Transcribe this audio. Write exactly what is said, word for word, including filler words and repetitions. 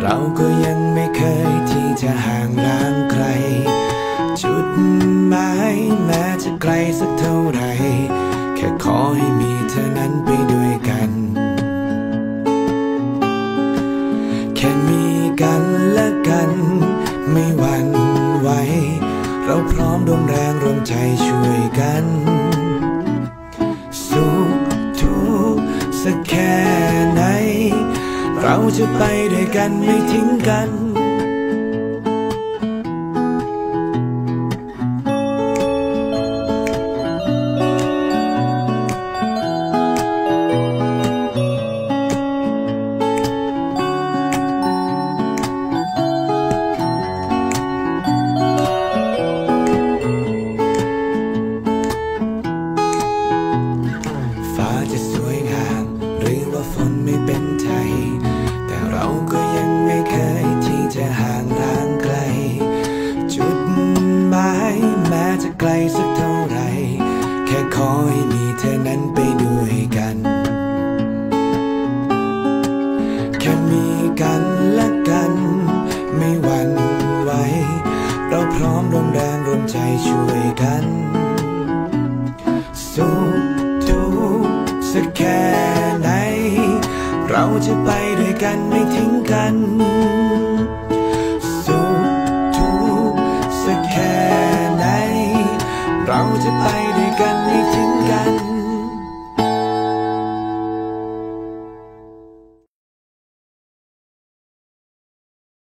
เราก็ยังไม่เคยที่จะห่างร้างใครจุดหมายแม้จะไกลสักเท่าไหร่แค่ขอให้มีเธอนั้นไปด้วยกันแค่มีกันและกันไม่หวั่นไหวเราพร้อมร่วมแรงร่วมใจช่วยกันสุขทุกข์สักแค่ไหนเราจะไปด้วยกันไม่ทิ้งกันฟ้าจะสวยงามหรือว่าฝนไม่เป็นใจแต่เราก็ยังไม่เคยที่จะห่างร้างไกลจุดหมายแม้จะไกลสักเท่าไหร่แค่ขอให้มีเธอนั้นไปด้วยกันแค่มีกันและกันไม่หวั่นไหวเราพร้อมร่วมแรงร่วมใจช่วยกันสุขทุกข์สักแค่ไหนเราจะไปด้วยกันไม่ทิ้งกันสุขทุกข์สักแค่ไหนเราจะไป